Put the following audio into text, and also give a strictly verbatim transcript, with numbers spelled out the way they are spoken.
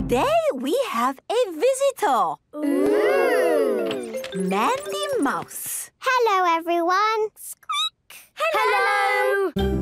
Today we have a visitor. Ooh. Mandy Mouse. Hello, everyone. Squeak. Hello. Hello.